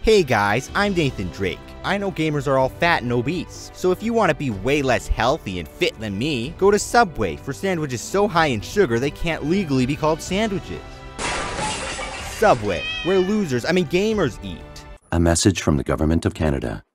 Hey guys, I'm Nathan Drake. I know gamers are all fat and obese, so if you want to be way less healthy and fit than me, go to Subway for sandwiches so high in sugar they can't legally be called sandwiches. Subway, where gamers eat. A message from the Government of Canada.